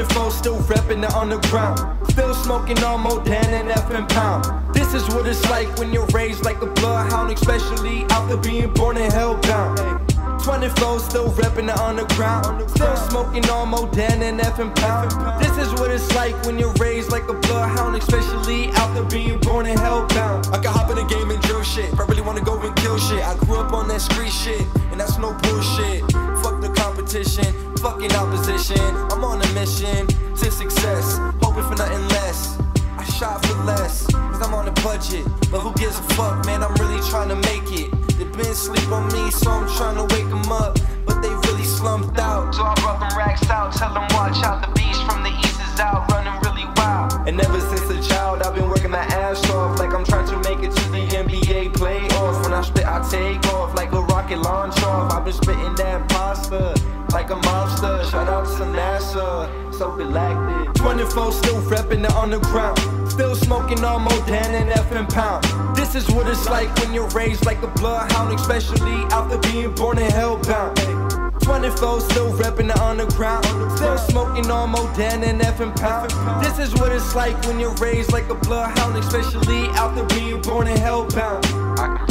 24 still reppin' the underground. Still smoking on more than an FM pound. This is what it's like when you're raised like a bloodhound, especially after being born and hellbound. 24 still reppin' the underground. Still smoking on more than an FM pound. This is what it's like when you're raised like a bloodhound, especially after being born and hellbound. I can hop in the game and drill shit. I really wanna go and kill shit. I grew up on that street shit, and that's no bullshit. Fuck the competition, fucking opposition. I'm on a mission to success, hoping for nothing less. I shot for less, cause I'm on a budget. But who gives a fuck, man, I'm really trying to make it. They been sleep on me, so I'm trying to wake them up, but they really slumped out. So I brought them racks out, tell them watch out. The beast from the east is out, running really wild. And ever since a child, I've been working my ass off, like I'm trying to make it to the NBA playoffs. When I spit, I take off like a rocket launch off. I've been spitting that pasta like a monster. Shout out to NASA, so galactic. 24 still reppin' the underground. Still smoking on more than an FM pound. This is what it's like when you're raised like a bloodhound, especially after being born and hellbound. 24 still reppin' the underground. Still smoking on more than an FM pound. This is what it's like when you're raised like a bloodhound, especially after being born and hellbound.